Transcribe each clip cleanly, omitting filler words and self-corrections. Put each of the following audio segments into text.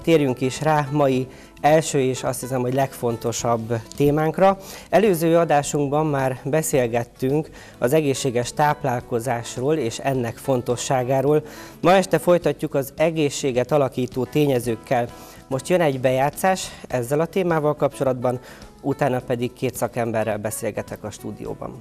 térjünk is rá mai első és azt hiszem, hogy legfontosabb témánkra. Előző adásunkban már beszélgettünk az egészséges táplálkozásról és ennek fontosságáról. Ma este folytatjuk az egészséget alakító tényezőkkel. Most jön egy bejátszás ezzel a témával kapcsolatban, utána pedig két szakemberrel beszélgetek a stúdióban.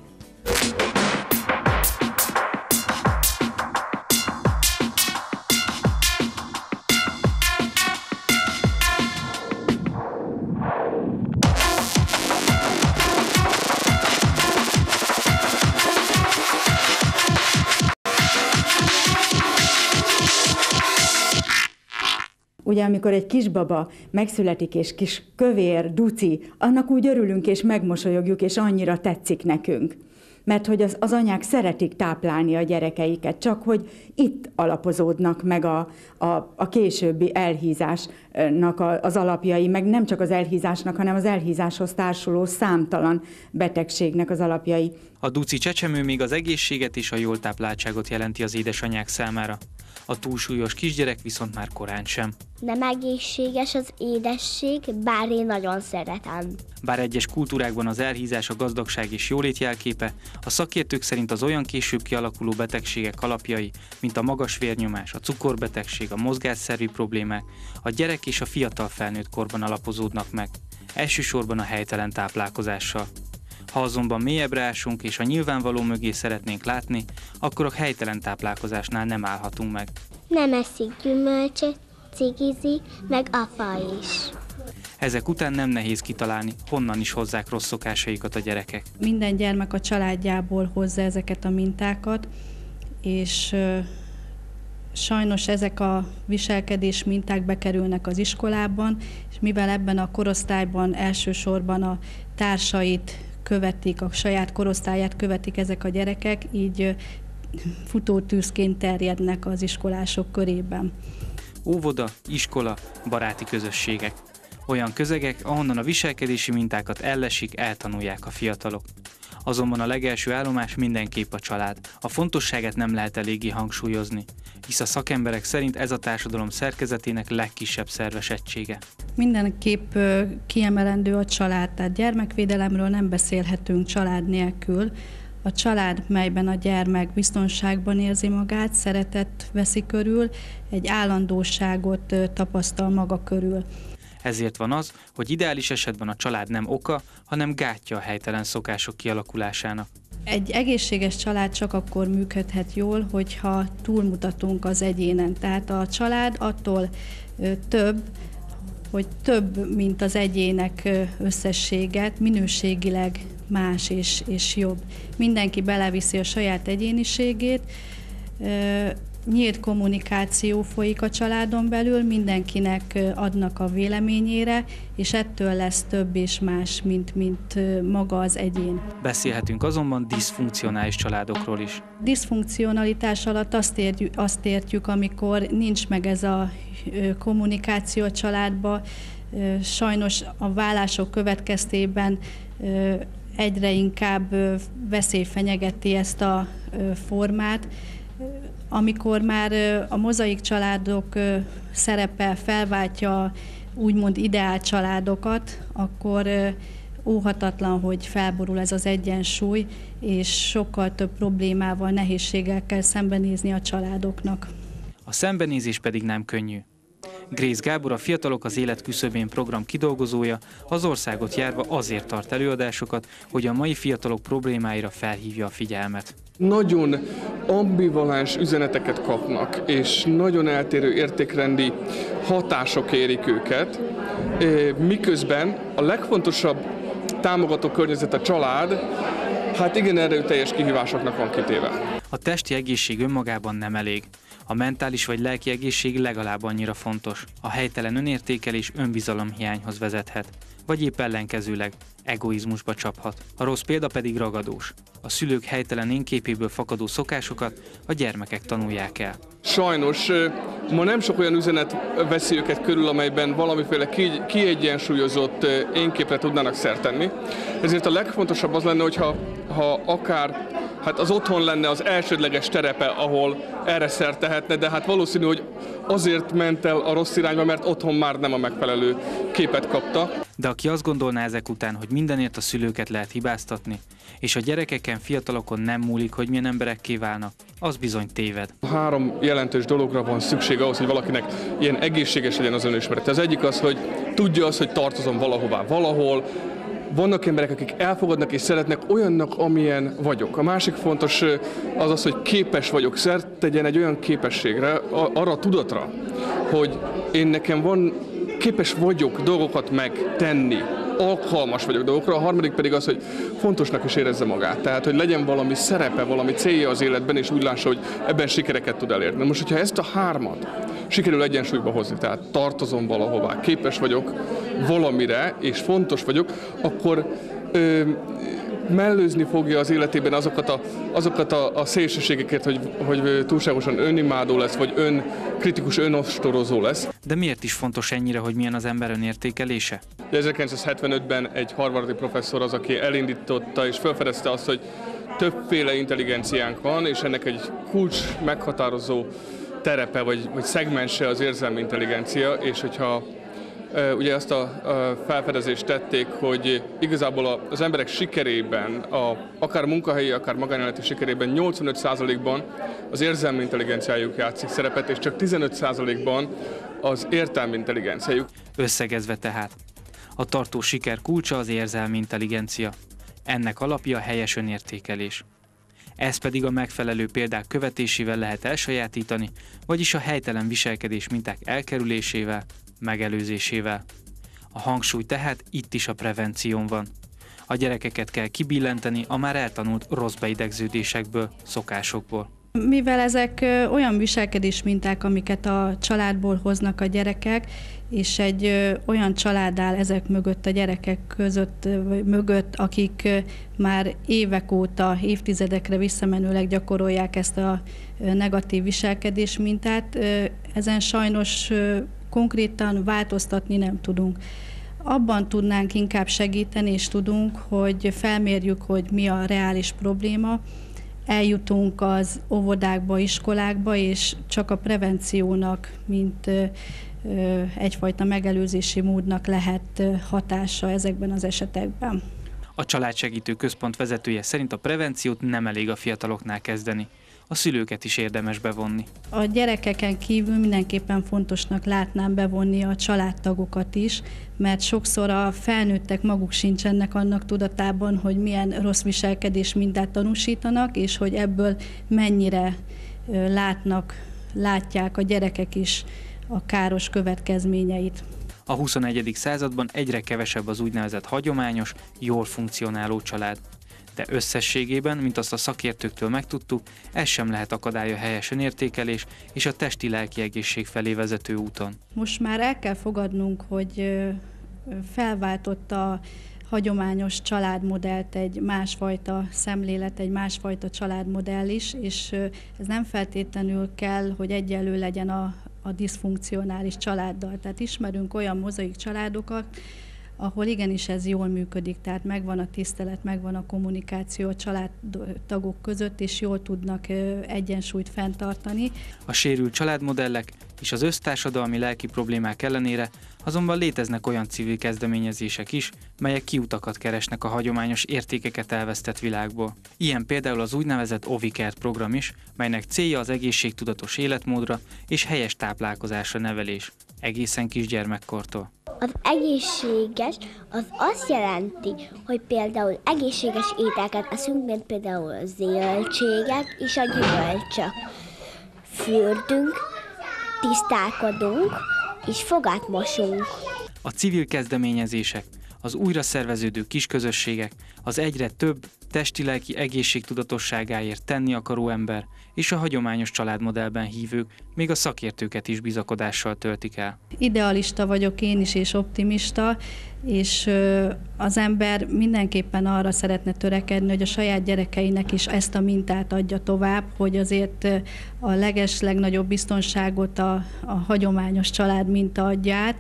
Ugye, amikor egy kisbaba megszületik, és kis kövér, duci, annak úgy örülünk és megmosolyogjuk, és annyira tetszik nekünk. Mert hogy az anyák szeretik táplálni a gyerekeiket, csak hogy itt alapozódnak meg a későbbi elhízásnak az alapjai, meg nem csak az elhízásnak, hanem az elhízáshoz társuló számtalan betegségnek az alapjai. A duci csecsemő még az egészséget és a jól tápláltságot jelenti az édesanyák számára. A túlsúlyos kisgyerek viszont már korán sem. Nem egészséges az édesség, bár én nagyon szeretem. Bár egyes kultúrákban az elhízás a gazdagság és jólét jelképe, a szakértők szerint az olyan később kialakuló betegségek alapjai, mint a magas vérnyomás, a cukorbetegség, a mozgásszervi problémák, a gyerek és a fiatal felnőtt korban alapozódnak meg, elsősorban a helytelen táplálkozással. Ha azonban mélyebbre ásunk és a nyilvánvaló mögé szeretnénk látni, akkor a helytelen táplálkozásnál nem állhatunk meg. Nem eszik gyümölcsöt, cigizi, meg apa is. Ezek után nem nehéz kitalálni, honnan is hozzák rossz szokásaikat a gyerekek. Minden gyermek a családjából hozza ezeket a mintákat, és sajnos ezek a viselkedés minták bekerülnek az iskolában, és mivel ebben a korosztályban elsősorban a társait követik, a saját korosztályát követik ezek a gyerekek, így futótűzként terjednek az iskolások körében. Óvoda, iskola, baráti közösségek. Olyan közegek, ahonnan a viselkedési mintákat ellesik, eltanulják a fiatalok. Azonban a legelső állomás mindenképp a család. A fontosságát nem lehet eléggé hangsúlyozni, hisz a szakemberek szerint ez a társadalom szerkezetének legkisebb szerves egysége. Mindenképp kiemelendő a család, tehát gyermekvédelemről nem beszélhetünk család nélkül. A család, melyben a gyermek biztonságban érzi magát, szeretet veszi körül, egy állandóságot tapasztal maga körül. Ezért van az, hogy ideális esetben a család nem oka, hanem gátja a helytelen szokások kialakulásának. Egy egészséges család csak akkor működhet jól, hogyha túlmutatunk az egyénen. Tehát a család attól több, hogy több, mint az egyének összességet, minőségileg más és jobb. Mindenki beleviszi a saját egyéniségét, nyílt kommunikáció folyik a családon belül, mindenkinek adnak a véleményére, és ettől lesz több és más, mint maga az egyén. Beszélhetünk azonban diszfunkcionális családokról is. Diszfunkcionalitás alatt azt értjük, amikor nincs meg ez a kommunikáció a családba. Sajnos a vállások következtében egyre inkább veszély fenyegeti ezt a formát. Amikor már a mozaik családok szerepe felváltja úgymond ideál családokat, akkor óhatatlan, hogy felborul ez az egyensúly, és sokkal több problémával, nehézséggel kell szembenézni a családoknak. A szembenézés pedig nem könnyű. Grész Gábor, a Fiatalok az élet küszöbén program kidolgozója, az országot járva azért tart előadásokat, hogy a mai fiatalok problémáira felhívja a figyelmet. Nagyon ambivalens üzeneteket kapnak, és nagyon eltérő értékrendi hatások érik őket, miközben a legfontosabb támogató környezet a család, hát igen erőteljes kihívásoknak van kitéve. A testi egészség önmagában nem elég. A mentális vagy lelki egészség legalább annyira fontos. A helytelen önértékelés önbizalomhiányhoz vezethet, vagy épp ellenkezőleg egoizmusba csaphat. A rossz példa pedig ragadós. A szülők helytelen énképéből fakadó szokásokat a gyermekek tanulják el. Sajnos ma nem sok olyan üzenet veszi őket körül, amelyben valamiféle kiegyensúlyozott énképre tudnának szert tenni. Ezért a legfontosabb az lenne, hogyha akár hát az otthon lenne az elsődleges terepe, ahol erre szert tehetne, de hát valószínű, hogy azért ment el a rossz irányba, mert otthon már nem a megfelelő képet kapta. De aki azt gondolná ezek után, hogy mindenért a szülőket lehet hibáztatni, és a gyerekeken, fiatalokon nem múlik, hogy milyen emberekké válnak, az bizony téved. 3 jelentős dologra van szükség ahhoz, hogy valakinek ilyen egészséges legyen az önismerete. Az egyik az, hogy tudja azt, hogy tartozom valahová, valahol. Vannak emberek, akik elfogadnak és szeretnek olyannak, amilyen vagyok. A másik fontos az az, hogy képes vagyok, szert tegyen egy olyan képességre, arra a tudatra, hogy én nekem képes vagyok dolgokat megtenni, alkalmas vagyok dolgokra, a harmadik pedig az, hogy fontosnak is érezze magát. Tehát, hogy legyen valami szerepe, valami célja az életben, és úgy lássa, hogy ebben sikereket tud elérni. Most, hogyha ezt a 3-at sikerül egyensúlyba hozni, tehát tartozom valahová, képes vagyok valamire, és fontos vagyok, akkor mellőzni fogja az életében azokat a szélsőségeket, hogy túlságosan önimádó lesz, vagy kritikus, önostorozó lesz. De miért is fontos ennyire, hogy milyen az ember önértékelése? 1975-ben egy harvardi professzor az, aki elindította és felfedezte azt, hogy többféle intelligenciánk van, és ennek egy kulcs meghatározó terepe vagy szegmense az érzelmi intelligencia, és hogyha ugye azt a felfedezést tették, hogy igazából az emberek sikerében, akár munkahelyi, akár magánéleti sikerében 85%-ban az érzelmi intelligenciájuk játszik szerepet, és csak 15%-ban az értelmi intelligenciájuk. Összegezve tehát, a tartós siker kulcsa az érzelmi intelligencia. Ennek alapja a helyes önértékelés. Ez pedig a megfelelő példák követésével lehet elsajátítani, vagyis a helytelen viselkedés minták elkerülésével, megelőzésével. A hangsúly tehát itt is a prevención van. A gyerekeket kell kibillenteni a már eltanult rossz beidegződésekből, szokásokból. Mivel ezek olyan viselkedés minták, amiket a családból hoznak a gyerekek, és egy olyan család áll ezek mögött a gyerekek mögött, akik már évek óta, évtizedekre visszamenőleg gyakorolják ezt a negatív viselkedés mintát, ezen sajnos konkrétan változtatni nem tudunk. Abban tudnánk inkább segíteni, és tudunk, hogy felmérjük, hogy mi a reális probléma, eljutunk az óvodákba, iskolákba, és csak a prevenciónak, mint egyfajta megelőzési módnak lehet hatása ezekben az esetekben. A Családsegítő Központ vezetője szerint a prevenciót nem elég a fiataloknál kezdeni. A szülőket is érdemes bevonni. A gyerekeken kívül mindenképpen fontosnak látnám bevonni a családtagokat is, mert sokszor a felnőttek maguk sincsenek annak tudatában, hogy milyen rossz viselkedés mintát tanúsítanak, és hogy ebből mennyire látják a gyerekek is a káros következményeit. A 21. században egyre kevesebb az úgynevezett hagyományos, jól funkcionáló család. De összességében, mint azt a szakértőktől megtudtuk, ez sem lehet akadály a helyes önértékelés és a testi-lelki egészség felé vezető úton. Most már el kell fogadnunk, hogy felváltott a hagyományos családmodellt egy másfajta szemlélet, egy másfajta családmodell is, és ez nem feltétlenül kell, hogy egyenlő legyen a diszfunkcionális családdal. Tehát ismerünk olyan mozaik családokat, ahol igenis ez jól működik, tehát megvan a tisztelet, megvan a kommunikáció a családtagok között, és jól tudnak egyensúlyt fenntartani. A sérült családmodellek és az össztársadalmi lelki problémák ellenére azonban léteznek olyan civil kezdeményezések is, melyek kiutakat keresnek a hagyományos értékeket elvesztett világból. Ilyen például az úgynevezett Ovikert program is, melynek célja az egészségtudatos életmódra és helyes táplálkozásra nevelés, egészen kisgyermekkortól. Az egészséges az azt jelenti, hogy például egészséges ételeket eszünk, mint például a zöldségek és a gyümölcsök. Fürdünk, tisztálkodunk és fogát mosunk. A civil kezdeményezések, az újra szerveződő kisközösségek, az egyre több testi-lelki egészségtudatosságáért tenni akaró ember és a hagyományos családmodellben hívők még a szakértőket is bizakodással töltik el. Idealista vagyok én is, és optimista, és az ember mindenképpen arra szeretne törekedni, hogy a saját gyerekeinek is ezt a mintát adja tovább, hogy azért a legnagyobb biztonságot a hagyományos család minta adja át.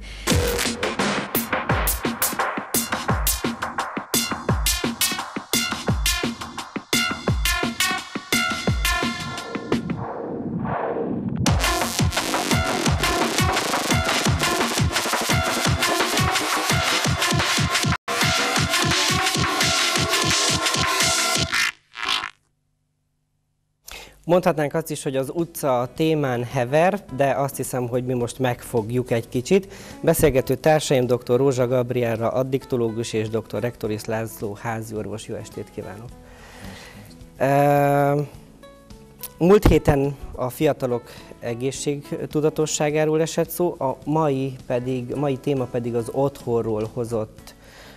Mondhatnánk azt is, hogy az utca témán hever, de azt hiszem, hogy mi most megfogjuk egy kicsit. Beszélgető társaim dr. Rózsa Gabriella, addiktológus és dr. Rektorius László háziorvos. Jó estét kívánok! Múlt héten a fiatalok egészségtudatosságáról esett szó, a mai téma pedig az otthonról hozott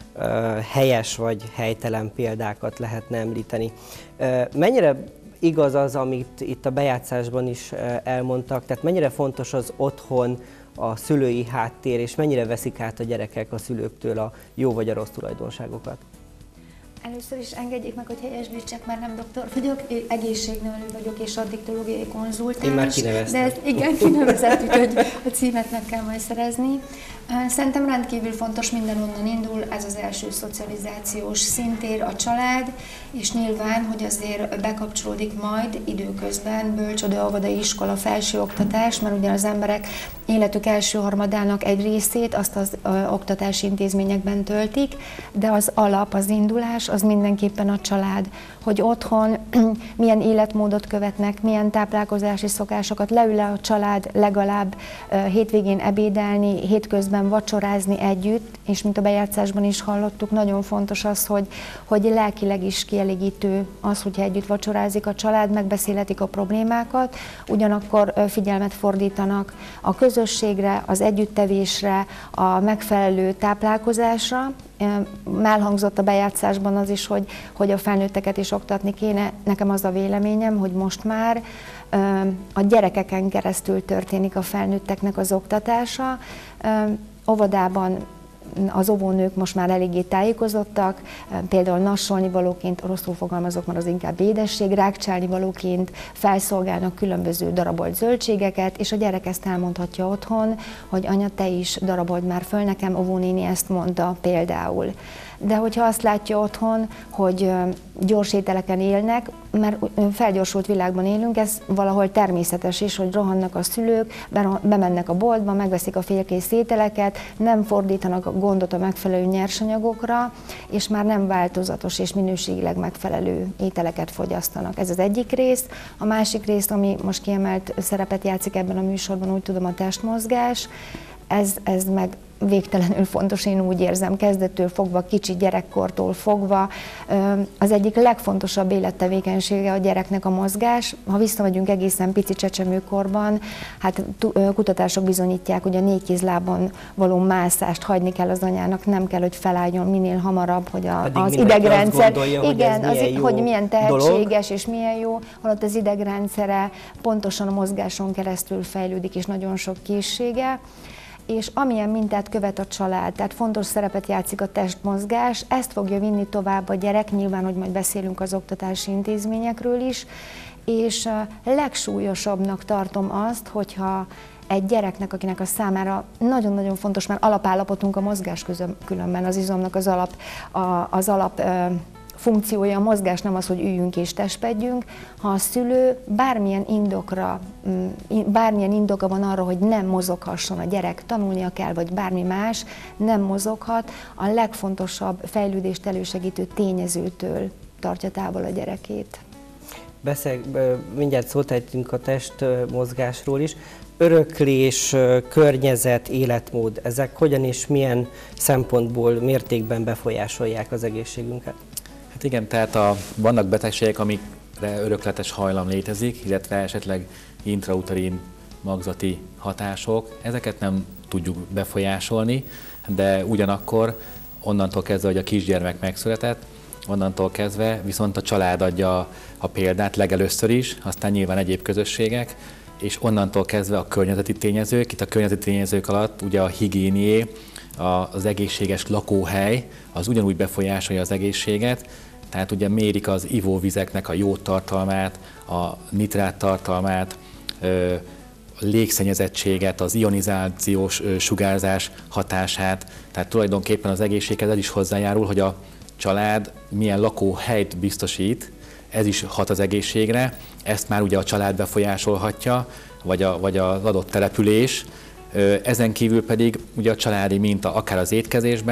helyes vagy helytelen példákat lehetne említeni. Mennyire igaz az, amit itt a bejátszásban is elmondtak, tehát mennyire fontos az otthon, a szülői háttér, és mennyire veszik át a gyerekek a szülőktől a jó vagy a rossz tulajdonságokat? Először is engedjék meg, hogy helyesbítsek, mert nem doktor vagyok, egészségnevelő vagyok és addiktológiai konzultáns. Én már kineveztem. De igen, kinevezett, úgyhogy a címet meg kell majd szerezni. Szerintem rendkívül fontos, mindenonnan indul, ez az első szocializációs szintér, a család, és nyilván, hogy azért bekapcsolódik majd időközben bölcsőde, óvodai iskola, felsőoktatás, mert ugye az emberek életük első harmadának egy részét azt az oktatási intézményekben töltik, de az alap, az indulás, az mindenképpen a család, hogy otthon milyen életmódot követnek, milyen táplálkozási szokásokat, leül-e a család legalább hétvégén ebédelni, hétközben vacsorázni együtt, és mint a bejátszásban is hallottuk, nagyon fontos az, hogy lelkileg is kielégítő az, hogyha együtt vacsorázik a család, megbeszélhetik a problémákat, ugyanakkor figyelmet fordítanak a közösségre, az együttevésre, a megfelelő táplálkozásra. Elhangzott a bejátszásban az is, hogy a felnőtteket is oktatni kéne. Nekem az a véleményem, hogy most már a gyerekeken keresztül történik a felnőtteknek az oktatása. Óvodában az óvónők most már eléggé tájékozottak, például nassolni valóként, rosszul fogalmazok, mert az inkább édesség, rákcsálni valóként felszolgálnak különböző darabolt zöldségeket, és a gyerek ezt elmondhatja otthon, hogy anya, te is darabold már föl, nekem óvónéni ezt mondta például. De hogyha azt látja otthon, hogy gyors ételeken élnek, mert felgyorsult világban élünk, ez valahol természetes is, hogy rohannak a szülők, bemennek a boltba, megveszik a félkész ételeket, nem fordítanak a gondot a megfelelő nyersanyagokra, és már nem változatos és minőségileg megfelelő ételeket fogyasztanak. Ez az egyik rész. A másik rész, ami most kiemelt szerepet játszik ebben a műsorban, úgy tudom, a testmozgás. Ez meg végtelenül fontos, én úgy érzem, kezdettől fogva, kicsi gyerekkortól fogva. Az egyik legfontosabb élettevékenysége a gyereknek a mozgás. Ha visszamegyünk egészen pici csecsemőkorban, hát kutatások bizonyítják, hogy a 4 kézlábon való mászást hagyni kell az anyának, nem kell, hogy felálljon minél hamarabb, hogy az idegrendszer, hogy milyen tehetséges és milyen jó, holott az idegrendszere pontosan a mozgáson keresztül fejlődik, és nagyon sok készsége. És amilyen mintát követ a család, tehát fontos szerepet játszik a testmozgás, ezt fogja vinni tovább a gyerek, nyilván, hogy majd beszélünk az oktatási intézményekről is, és legsúlyosabbnak tartom azt, hogyha egy gyereknek, akinek a számára nagyon-nagyon fontos, mert alapállapotunk a mozgás különben, az izomnak az alap funkciója, a mozgás nem az, hogy üljünk és testpedjünk. Ha a szülő bármilyen indoka van arra, hogy nem mozoghasson a gyerek, tanulnia kell, vagy bármi más, nem mozoghat, a legfontosabb fejlődést elősegítő tényezőtől tartja távol a gyerekét. Mindjárt szót ejtünk a testmozgásról is. Öröklés, környezet, életmód, ezek hogyan és milyen szempontból, mértékben befolyásolják az egészségünket? Hát igen, tehát vannak betegségek, amikre örökletes hajlam létezik, illetve esetleg intrauterin magzati hatások. Ezeket nem tudjuk befolyásolni, de ugyanakkor onnantól kezdve, hogy a kisgyermek megszületett, onnantól kezdve viszont a család adja a példát legelőször is, aztán nyilván egyéb közösségek, és onnantól kezdve a környezeti tényezők, itt a környezeti tényezők alatt ugye a higiénié, az egészséges lakóhely, az ugyanúgy befolyásolja az egészséget, tehát ugye mérik az ivóvizeknek a jódtartalmát, a nitrát tartalmát, a légszennyezettséget, az ionizációs sugárzás hatását, tehát tulajdonképpen az egészséghez ez is hozzájárul, hogy a család milyen lakóhelyt biztosít, ez is hat az egészségre, ezt már ugye a család befolyásolhatja, vagy az adott település. Ezen kívül pedig ugye a családi minta akár az étkezésben,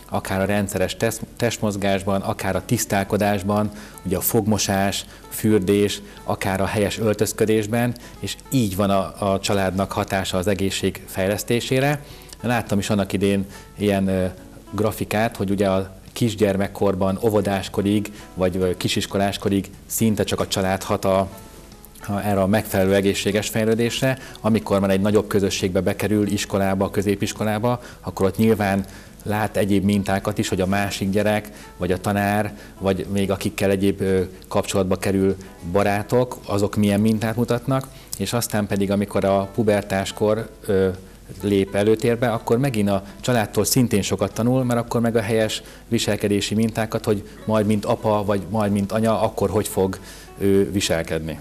akár a rendszeres testmozgásban, akár a tisztálkodásban, ugye a fogmosás, fürdés, akár a helyes öltözködésben, és így van a családnak hatása az egészség fejlesztésére. Láttam is annak idén ilyen grafikát, hogy ugye a kisgyermekkorban, óvodáskorig, vagy kisiskoláskorig szinte csak a család hat erre a megfelelő egészséges fejlődésre. Amikor már egy nagyobb közösségbe bekerül, iskolába, középiskolába, akkor ott nyilván lát egyéb mintákat is, hogy a másik gyerek, vagy a tanár, vagy még akikkel egyéb kapcsolatba kerül barátok, azok milyen mintát mutatnak, és aztán pedig, amikor a pubertáskor lép előtérbe, akkor megint a családtól szintén sokat tanul, mert akkor meg a helyes viselkedési mintákat, hogy majd mint apa, vagy majd mint anya, akkor hogy fog ő viselkedni.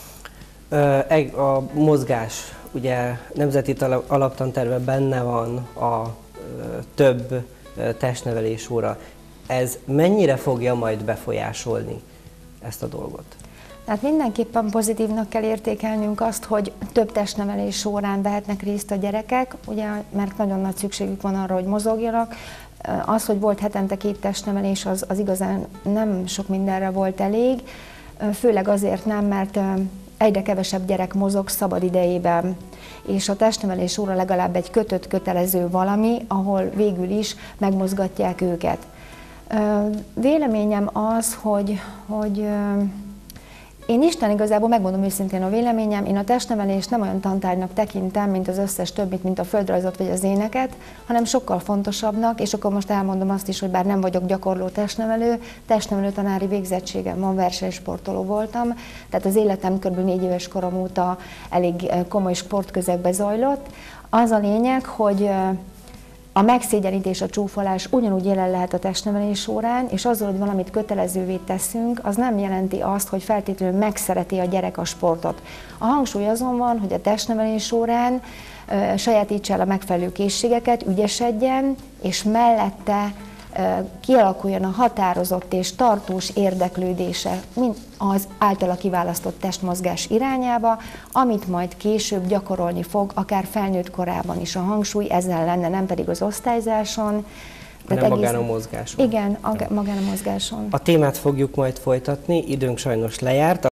A mozgás, ugye nemzeti alaptantervben benne van a több testnevelés óra. Ez mennyire fogja majd befolyásolni ezt a dolgot? Tehát mindenképpen pozitívnak kell értékelnünk azt, hogy több testnevelés órán vehetnek részt a gyerekek, ugye, mert nagyon nagy szükségük van arra, hogy mozogjanak. Az, hogy volt hetente 2 testnevelés, az igazán nem sok mindenre volt elég, főleg azért nem, mert egyre kevesebb gyerek mozog szabad idejében, és a testnevelés óra legalább egy kötött, kötelező valami, ahol végül is megmozgatják őket. Véleményem az, hogy én Isten igazából megmondom őszintén a véleményem, én a testnevelést nem olyan tantárgynak tekintem, mint az összes többit, mint a földrajzot vagy az éneket, hanem sokkal fontosabbnak, és akkor most elmondom azt is, hogy bár nem vagyok gyakorló testnevelő tanári végzettségem van, versenysportoló voltam, tehát az életem kb. 4 éves korom óta elég komoly sportközegbe zajlott. Az a lényeg, hogy a megszégyenítés, a csúfolás ugyanúgy jelen lehet a testnevelés órán, és azzal, hogy valamit kötelezővé teszünk, az nem jelenti azt, hogy feltétlenül megszereti a gyerek a sportot. A hangsúly azon van, hogy a testnevelés órán sajátítsa el a megfelelő készségeket, ügyesedjen, és mellette kialakuljon a határozott és tartós érdeklődése az általa kiválasztott testmozgás irányába, amit majd később gyakorolni fog, akár felnőtt korában is. A hangsúly ezen lenne, nem pedig az osztályzáson. Nem magán a mozgáson. Igen, magán a mozgáson. A témát fogjuk majd folytatni, időnk sajnos lejárt.